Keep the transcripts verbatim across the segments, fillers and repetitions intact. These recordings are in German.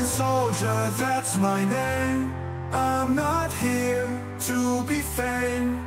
soldier, that's my name. I'm not here to be fame.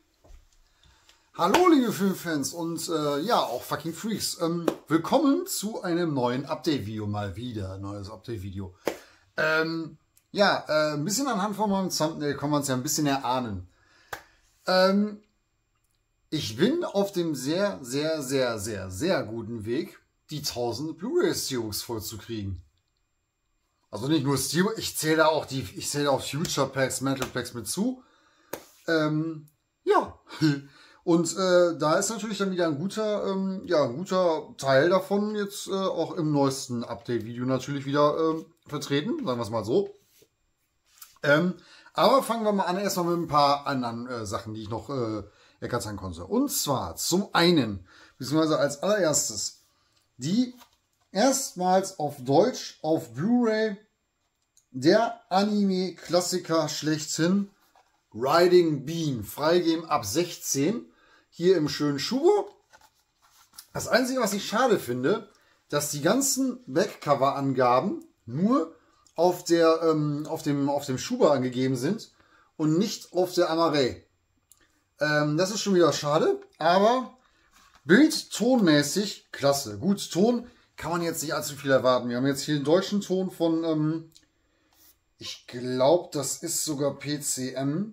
Hallo liebe Filmfans und äh, ja, auch fucking Freaks. Ähm, willkommen zu einem neuen Update-Video, mal wieder. Neues Update-Video. Ähm, ja, äh, ein bisschen anhand von meinem Thumbnail kann man es ja ein bisschen erahnen. Ähm, ich bin auf dem sehr, sehr, sehr, sehr, sehr guten Weg, die tausend Blu-ray-Steelbooks vollzukriegen. Also nicht nur Steelbook, ich zähle da auch die, ich zähle auch Future Packs, Metal Packs mit zu. Ähm, ja. Und äh, da ist natürlich dann wieder ein guter, ähm, ja, ein guter Teil davon jetzt äh, auch im neuesten Update-Video natürlich wieder ähm, vertreten, sagen wir es mal so. Ähm, aber fangen wir mal an erstmal mit ein paar anderen äh, Sachen, die ich noch äh, ergattern konnte. Und zwar zum einen, beziehungsweise als allererstes, die erstmals auf Deutsch, auf Blu-ray, der Anime-Klassiker schlechthin, Riding Bean, freigeben ab sechzehn, hier im schönen Schubo. Das Einzige, was ich schade finde, dass die ganzen Backcover-Angaben nur auf, der, ähm, auf dem, auf dem Schuber angegeben sind und nicht auf der Amarei. Ähm, das ist schon wieder schade, aber Bild-Tonmäßig klasse. Gut, Ton kann man jetzt nicht allzu viel erwarten. Wir haben jetzt hier den deutschen Ton von, ähm, ich glaube, das ist sogar P C M.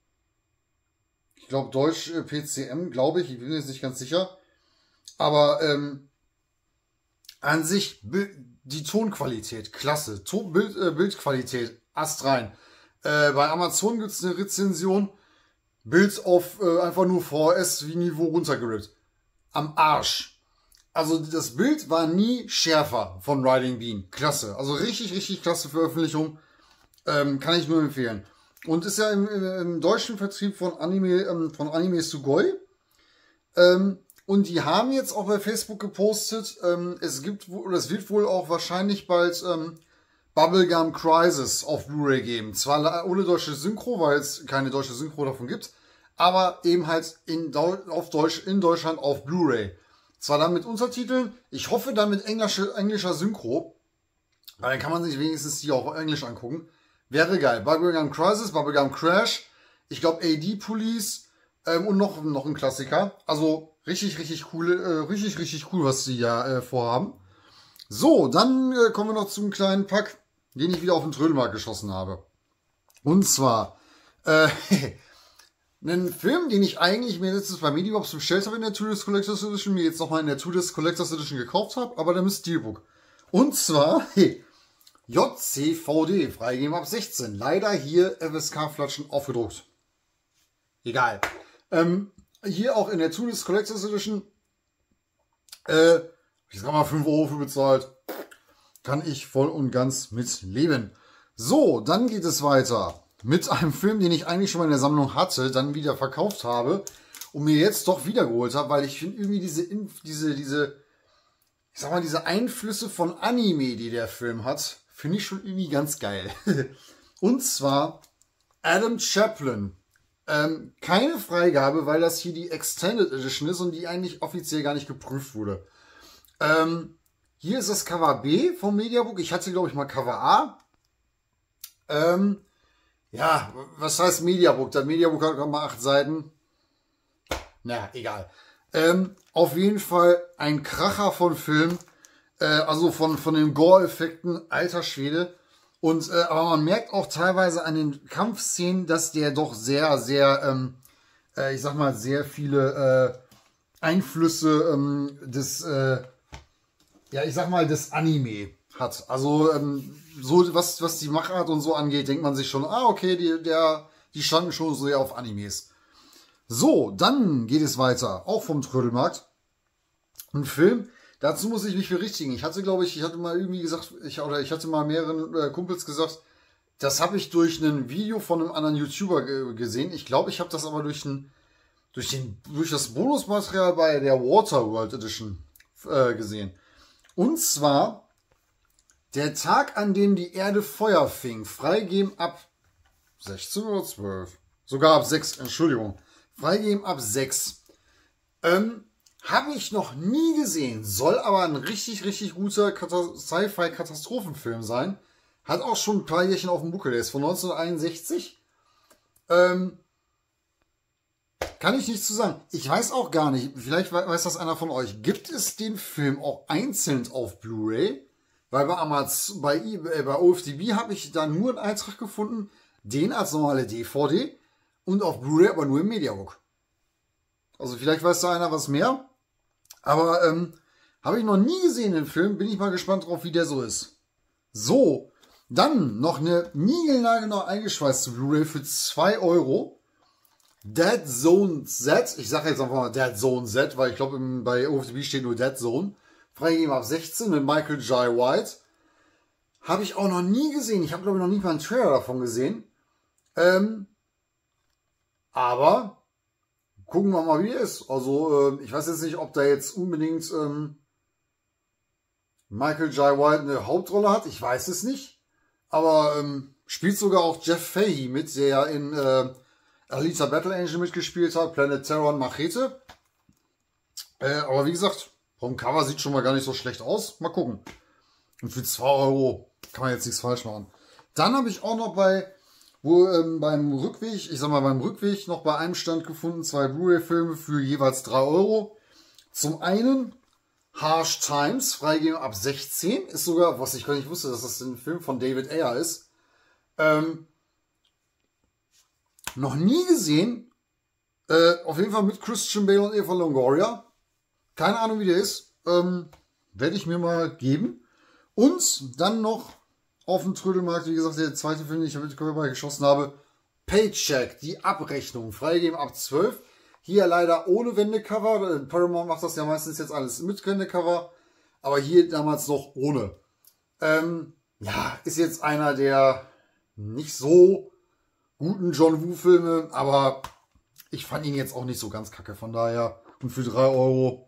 Ich glaube, Deutsch äh, P C M, glaube ich. Ich bin jetzt nicht ganz sicher. Aber ähm, an sich, die Tonqualität, klasse. Ton, Bild, äh, Bildqualität, astrein. Äh, bei Amazon gibt es eine Rezension. Bild auf äh, einfach nur V H S-Niveau runtergerippt. Am Arsch. Also das Bild war nie schärfer von Riding Bean. Klasse. Also richtig, richtig klasse Veröffentlichung. Ähm, kann ich nur empfehlen. Und ist ja im, im deutschen Vertrieb von Anime, ähm, von Anime Sugoi. Ähm, und die haben jetzt auch bei Facebook gepostet, ähm, es gibt oder es wird wohl auch wahrscheinlich bald ähm, Bubblegum Crisis auf Blu-ray geben. Zwar ohne deutsche Synchro, weil es keine deutsche Synchro davon gibt, aber eben halt in, auf Deutsch, in Deutschland auf Blu-ray. Zwar dann mit Untertiteln, ich hoffe dann mit englischer, englischer Synchro, weil dann kann man sich wenigstens die auch auf Englisch angucken. Wäre geil. Bubblegum Crisis, Bubblegum Crash, ich glaube A D Police ähm, und noch, noch ein Klassiker. Also richtig, richtig cool, äh, richtig, richtig cool, was sie ja äh, vorhaben. So, dann äh, kommen wir noch zum kleinen Pack, den ich wieder auf den Trödelmarkt geschossen habe. Und zwar äh, einen Film, den ich eigentlich mir letztes bei Mediabox bestellt habe in der Two-Disc Collectors Edition, mir jetzt nochmal in der Two-Disc Collectors Edition gekauft habe, aber dann ist Steelbook. Und zwar hey, J C V D, freigegeben ab sechzehn. Leider hier F S K-Flatschen aufgedruckt. Egal. Ähm, hier auch in der Two-Disc Collectors Edition. Äh, ich sag mal fünf Euro für bezahlt. Kann ich voll und ganz mit leben. So, dann geht es weiter mit einem Film, den ich eigentlich schon mal in der Sammlung hatte, dann wieder verkauft habe und mir jetzt doch wiedergeholt habe, weil ich finde irgendwie diese, diese, diese, ich sag mal, diese Einflüsse von Anime, die der Film hat, finde ich schon irgendwie ganz geil. Und zwar Adam Chaplin. Ähm, keine Freigabe, weil das hier die Extended Edition ist und die eigentlich offiziell gar nicht geprüft wurde. Ähm, hier ist das Cover B vom Mediabook. Ich hatte, glaube ich, mal Cover A. Ähm, ja, was heißt Mediabook? Das Mediabook hat mal acht Seiten. Na, egal. Ähm, auf jeden Fall ein Kracher von Film. Äh, also von, von den Gore-Effekten, alter Schwede. Und, äh, aber man merkt auch teilweise an den Kampfszenen, dass der doch sehr, sehr, ähm, äh, ich sag mal, sehr viele äh, Einflüsse ähm, des, äh, ja, ich sag mal, des Anime hat. Also, ähm, so, was, was die Machart und so angeht, denkt man sich schon, ah, okay, die, der, die standen schon so sehr auf Animes. So, dann geht es weiter, auch vom Trödelmarkt. Ein Film, dazu muss ich mich berichtigen. Ich hatte, glaube ich, ich hatte mal irgendwie gesagt, ich, oder ich hatte mal mehreren äh, Kumpels gesagt, das habe ich durch ein Video von einem anderen YouTuber ge gesehen. Ich glaube, ich habe das aber durch, ein, durch, den, durch das Bonusmaterial bei der Waterworld Edition äh, gesehen. Und zwar der Tag, an dem die Erde Feuer fing, freigeben ab sechzehn oder zwölf. Sogar ab sechs, Entschuldigung. Freigeben ab sechs. Ähm, habe ich noch nie gesehen. Soll aber ein richtig, richtig guter Sci-Fi-Katastrophenfilm sein. Hat auch schon ein paar Jährchen auf dem Buckel. Der ist von neunzehnhunderteinundsechzig. Ähm, kann ich nichts zu sagen. Ich weiß auch gar nicht, vielleicht weiß das einer von euch. Gibt es den Film auch einzeln auf Blu-ray? Weil bei Amazon, bei, äh, bei O F D B habe ich da nur einen Eintrag gefunden, den als normale D V D und auf Blu-ray aber nur im Mediabook. Also vielleicht weiß da einer was mehr. Aber ähm, habe ich noch nie gesehen, den Film. Bin ich mal gespannt drauf, wie der so ist. So, dann noch eine niegelnagelneu eingeschweißte Blu-ray für zwei Euro. Dead Zone Z. Ich sage jetzt einfach mal Dead Zone Z, weil ich glaube, bei O F D B steht nur Dead Zone. Freigegeben ab sechzehn mit Michael Jai White. Habe ich auch noch nie gesehen. Ich habe, glaube ich, noch nie mal einen Trailer davon gesehen. Ähm, aber gucken wir mal, wie er ist. Also, äh, ich weiß jetzt nicht, ob da jetzt unbedingt ähm, Michael Jai White eine Hauptrolle hat. Ich weiß es nicht. Aber ähm, spielt sogar auch Jeff Fahey mit, der ja in äh, Alita Battle Angel mitgespielt hat, Planet Terror und Machete. Äh, aber wie gesagt, vom Cover sieht schon mal gar nicht so schlecht aus. Mal gucken. Und für zwei Euro kann man jetzt nichts falsch machen. Dann habe ich auch noch bei, wo ähm, beim Rückweg, ich sag mal beim Rückweg, noch bei einem Stand gefunden, zwei Blu-ray-Filme für jeweils drei Euro. Zum einen Harsh Times, freigegeben ab sechzehn. Ist sogar, was ich gar nicht wusste, dass das ein Film von David Ayer ist. Ähm, noch nie gesehen. Äh, auf jeden Fall mit Christian Bale und Eva Longoria. Keine Ahnung, wie der ist. Ähm, werde ich mir mal geben. Und dann noch auf dem Trödelmarkt, wie gesagt, der zweite Film, den ich mit Körper geschossen habe. Paycheck, die Abrechnung. Freigegeben ab zwölf. Hier leider ohne Wendecover. Paramount macht das ja meistens jetzt alles mit Wendecover. Aber hier damals noch ohne. Ähm, ja, ist jetzt einer der nicht so guten John Woo-Filme. Aber ich fand ihn jetzt auch nicht so ganz kacke. Von daher, und für drei Euro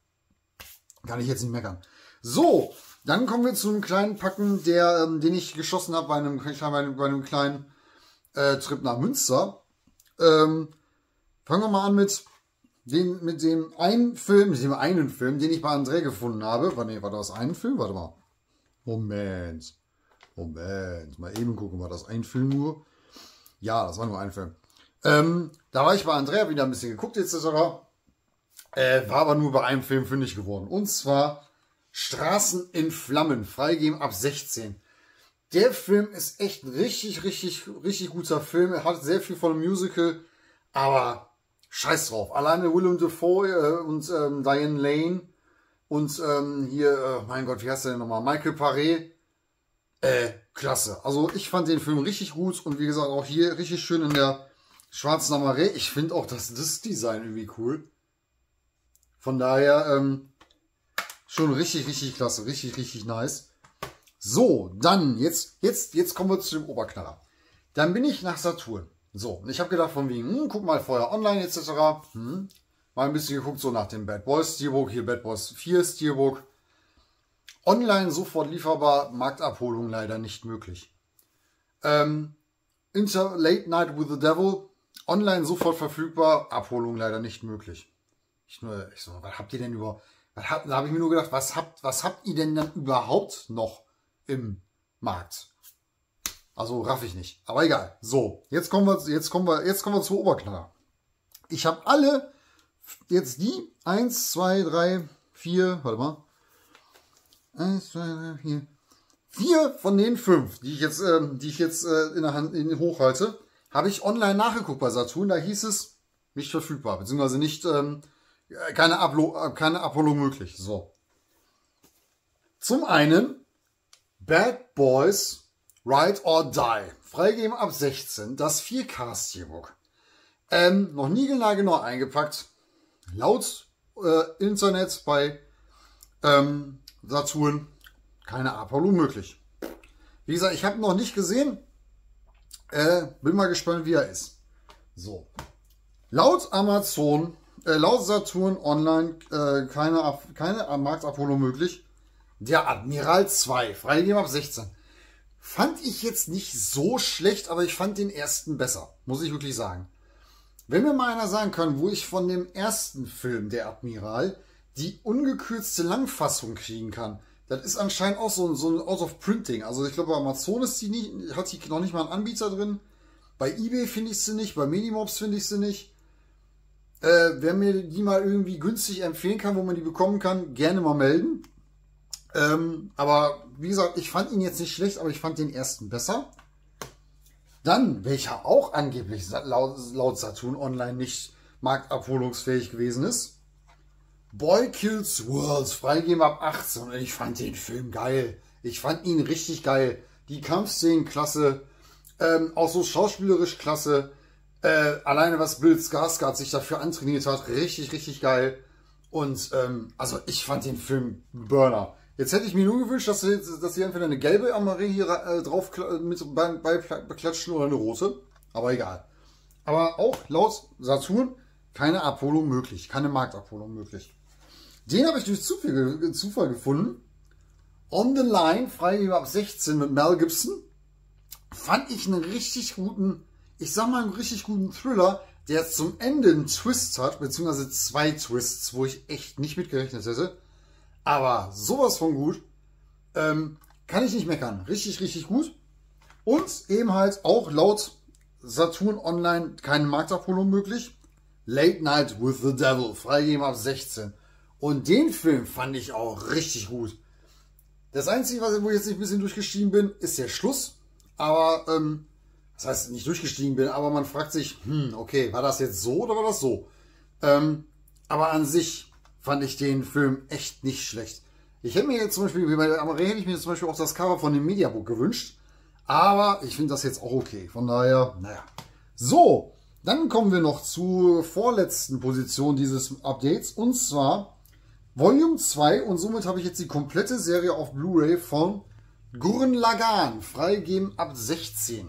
kann ich jetzt nicht meckern. So, dann kommen wir zu einem kleinen Packen, der, ähm, den ich geschossen habe bei einem, bei einem, bei einem kleinen äh, Trip nach Münster. Ähm, fangen wir mal an mit, den, mit dem einen Film, mit dem einen Film, den ich bei André gefunden habe. War, nee, war das ein Film? Warte mal. Moment. Moment. Mal eben gucken, war das ein Film nur? Ja, das war nur ein Film. Ähm, da war ich bei André, hab wieder ein bisschen geguckt et cetera. Äh, war aber nur bei einem Film fündig geworden. Und zwar Straßen in Flammen, freigegeben ab sechzehn. Der Film ist echt ein richtig, richtig, richtig guter Film. Er hat sehr viel von einem Musical, aber scheiß drauf. Alleine Willem Dafoe äh, und ähm, Diane Lane und ähm, hier, äh, mein Gott, wie heißt der denn nochmal? Michael Paré. Äh, klasse. Also ich fand den Film richtig gut und wie gesagt auch hier richtig schön in der schwarzen Amaré. Ich finde auch das Disc-Design irgendwie cool. Von daher, ähm, schon richtig, richtig klasse. Richtig, richtig nice. So, dann, jetzt, jetzt, jetzt kommen wir zu dem Oberknaller. Dann bin ich nach Saturn. So, und ich habe gedacht von wegen, hm, guck mal vorher online et cetera. Hm, mal ein bisschen geguckt, so nach dem Bad Boys Steelbook. Hier Bad Boys vier Steelbook. Online sofort lieferbar, Marktabholung leider nicht möglich. Ähm, Inter Late Night with the Devil. Online sofort verfügbar, Abholung leider nicht möglich. Ich, nur, ich so, was habt ihr denn über... Was habt, da habe ich mir nur gedacht, was habt, was habt ihr denn dann überhaupt noch im Markt? Also raff ich nicht. Aber egal. So, jetzt kommen wir, jetzt kommen wir, jetzt kommen wir zu Oberknaller. Ich habe alle jetzt die eins, zwei, drei, vier, warte mal. eins, zwei, drei, vier. Vier von den fünf, die ich jetzt, ähm, die ich jetzt äh, in der Hand in, hochhalte, habe ich online nachgeguckt bei Saturn. Da hieß es nicht verfügbar, beziehungsweise nicht ähm, keine, Ablo keine Abholung möglich. So. Zum einen Bad Boys Ride or Die. Freigegeben ab sechzehn. Das vier K Steelbook. Ähm, noch niegelnagelneu eingepackt. Laut äh, Internet bei ähm, Saturn keine Abholung möglich. Wie gesagt, ich habe noch nicht gesehen. Äh, bin mal gespannt, wie er ist. So. Laut Amazon, äh, laut Saturn online äh, keine, Ab keine Marktabholung möglich. Der Admiral zwei, freigegeben ab sechzehn. Fand ich jetzt nicht so schlecht, aber ich fand den ersten besser. Muss ich wirklich sagen. Wenn mir mal einer sagen kann, wo ich von dem ersten Film, der Admiral, die ungekürzte Langfassung kriegen kann, Das ist anscheinend auch so ein, so ein Out of Printing. Also ich glaube, bei Amazon ist die nicht, hat die noch nicht mal einen Anbieter drin. Bei eBay finde ich sie nicht, bei Minimobs finde ich sie nicht. Äh, wer mir die mal irgendwie günstig empfehlen kann, wo man die bekommen kann, gerne mal melden. Ähm, aber wie gesagt, ich fand ihn jetzt nicht schlecht, aber ich fand den ersten besser. Dann, welcher auch angeblich laut, laut Saturn Online nicht marktabholungsfähig gewesen ist. Boy Kills World, freigegeben ab achtzehn. Und ich fand den Film geil. Ich fand ihn richtig geil. Die Kampfszenen klasse. Ähm, auch so schauspielerisch klasse. Äh, alleine was Bill Skarsgård sich dafür antrainiert hat. Richtig, richtig geil. Und ähm, also ich fand den Film Burner. Jetzt hätte ich mir nur gewünscht, dass sie, dass sie entweder eine gelbe Amare hier äh, drauf mit bei, bei beklatschen oder eine rote. Aber egal. Aber auch laut Saturn keine Abholung möglich. Keine Marktabholung möglich. Den habe ich durch Zufall, Zufall gefunden. On the Line, freigegeben ab sechzehn mit Mel Gibson. Fand ich einen richtig guten, ich sag mal einen richtig guten Thriller, der zum Ende einen Twist hat, beziehungsweise zwei Twists, wo ich echt nicht mitgerechnet hätte. Aber sowas von gut. Ähm, kann ich nicht meckern. Richtig, richtig gut. Und eben halt auch laut Saturn Online keine Marktabholung möglich. Late Night with the Devil, freigegeben ab sechzehn. Und den Film fand ich auch richtig gut. Das Einzige, was, wo ich jetzt nicht ein bisschen durchgestiegen bin, ist der Schluss. Aber, ähm, das heißt, nicht durchgestiegen bin, aber man fragt sich, hm, okay, war das jetzt so oder war das so? Ähm, aber an sich fand ich den Film echt nicht schlecht. Ich hätte mir jetzt zum Beispiel, wie bei der Amare hätte ich mir zum Beispiel auch das Cover von dem Mediabook gewünscht. Aber ich finde das jetzt auch okay. Von daher, naja. So, dann kommen wir noch zur vorletzten Position dieses Updates. Und zwar Volume zwei. Und somit habe ich jetzt die komplette Serie auf Blu-ray von Gurren Lagann, freigegeben ab sechzehn.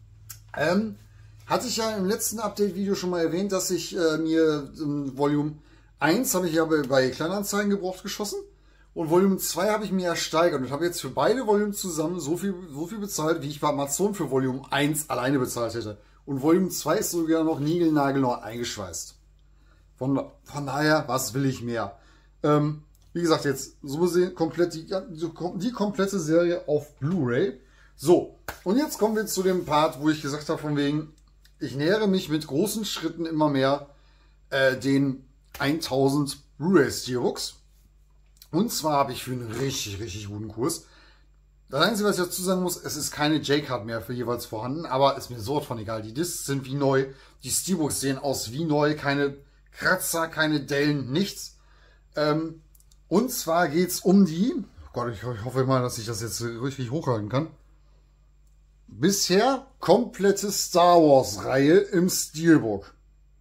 Ähm, hatte ich ja im letzten Update-Video schon mal erwähnt, dass ich äh, mir ähm, Volume eins habe ich ja bei, bei Kleinanzeigen gebraucht geschossen. Und Volume zwei habe ich mir ersteigert und habe jetzt für beide Volumen zusammen so viel, so viel bezahlt, wie ich bei Amazon für Volume eins alleine bezahlt hätte. Und Volume zwei ist sogar noch niegelnagelneu eingeschweißt. Von, von daher, was will ich mehr? Ähm, wie gesagt, jetzt so gesehen komplett die, die komplette Serie auf Blu-ray. So, und jetzt kommen wir zu dem Part, wo ich gesagt habe, von wegen, ich nähere mich mit großen Schritten immer mehr äh, den tausend Blu-ray Steelbooks. Und zwar habe ich für einen richtig, richtig guten Kurs. Das Einzige, was ich dazu sagen muss, es ist keine J-Card mehr für jeweils vorhanden, aber ist mir so von egal. Die Discs sind wie neu, die Steelbooks sehen aus wie neu, keine Kratzer, keine Dellen, nichts. Ähm, und zwar geht es um die, oh Gott, ich hoffe mal, dass ich das jetzt richtig hochhalten kann. Bisher komplette Star Wars Reihe im Steelbook.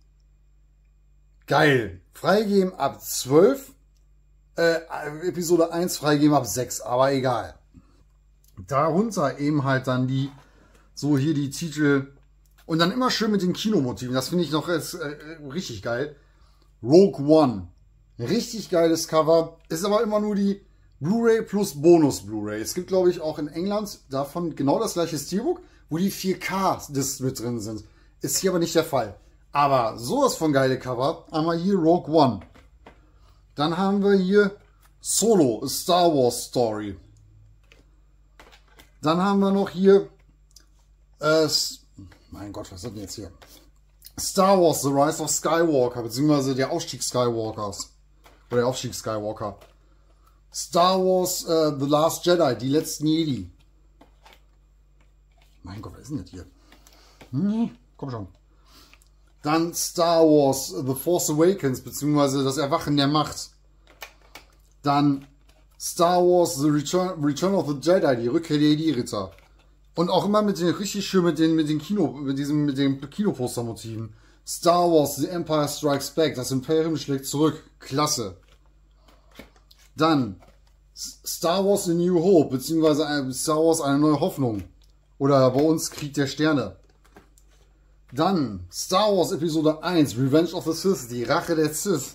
Geil. Freigeben ab zwölf. Äh, Episode eins freigeben ab sechs, aber egal. Darunter eben halt dann die, so hier die Titel und dann immer schön mit den Kinomotiven. Das finde ich noch äh, richtig geil. Rogue One. Richtig geiles Cover. Ist aber immer nur die Blu-ray plus Bonus Blu-ray. Es gibt, glaube ich, auch in England davon genau das gleiche Steelbook, wo die vier K-Discs mit drin sind. Ist hier aber nicht der Fall. Aber sowas von geile Cover. Einmal hier Rogue One. Dann haben wir hier Solo, A Star Wars Story. Dann haben wir noch hier, äh, mein Gott, was ist denn jetzt hier? Star Wars, The Rise of Skywalker, beziehungsweise der Aufstieg Skywalkers. Oder der Aufstieg Skywalker. Star Wars, äh, The Last Jedi, die letzten Jedi. Mein Gott, was ist denn das hier? Hm, komm schon. Dann Star Wars, The Force Awakens, beziehungsweise das Erwachen der Macht. Dann Star Wars, The Return, Return of the Jedi, die Rückkehr der Jedi-Ritter. Und auch immer mit den, richtig schön mit den, mit den Kino, mit diesem, mit den Kinoposter-Motiven. Star Wars, The Empire Strikes Back, das Imperium schlägt zurück. Klasse. Dann Star Wars A New Hope, beziehungsweise Star Wars Eine neue Hoffnung. Oder bei uns Krieg der Sterne. Dann Star Wars Episode eins, Revenge of the Sith, die Rache der Sith.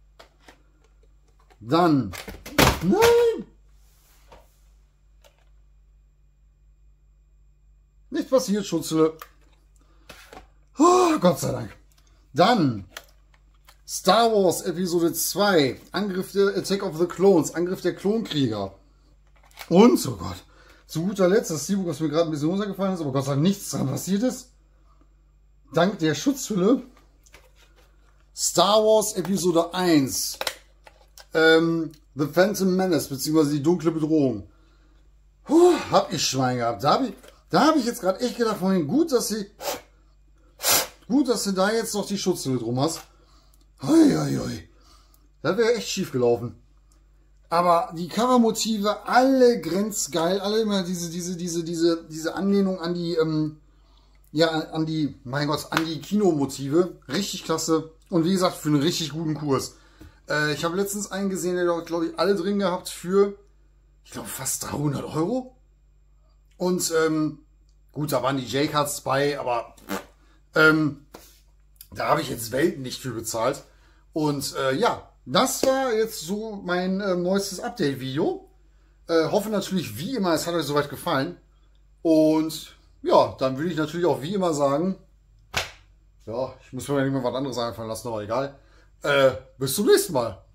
Dann, nein! Nicht passiert, Schutzle. Oh, Gott sei Dank. Dann Star Wars Episode zwei, Angriff der Attack of the Clones, Angriff der Klonkrieger. Und, oh Gott, zu guter Letzt, das Steelbook, was mir gerade ein bisschen runtergefallen ist, aber Gott sei Dank nichts dran passiert ist. Dank der Schutzhülle. Star Wars Episode eins. Ähm, The Phantom Menace, beziehungsweise die dunkle Bedrohung. Puh, hab ich Schwein gehabt. Da habe ich, da hab ich jetzt gerade echt gedacht, vorhin, gut, dass sie, gut, dass du da jetzt noch die Schutzhülle drum hast. Hoi, hoi, hoi. Das wäre echt schief gelaufen. Aber die Covermotive, alle grenzgeil, alle immer diese, diese, diese, diese, diese Anlehnung an die, ähm, ja, an die, mein Gott, an die Kinomotive. Richtig klasse. Und wie gesagt, für einen richtig guten Kurs. Äh, ich habe letztens einen gesehen, der dort, glaube ich, alle drin gehabt für, ich glaube, fast dreihundert Euro. Und, ähm, gut, da waren die J-Cards bei, aber, ähm, da habe ich jetzt Welten nicht für bezahlt. Und, äh, ja. Das war jetzt so mein äh, neuestes Update-Video. Äh, hoffe natürlich wie immer, es hat euch soweit gefallen. Und ja, dann würde ich natürlich auch wie immer sagen, ja, ich muss mir nicht mehr was anderes einfallen lassen, aber egal. Äh, bis zum nächsten Mal.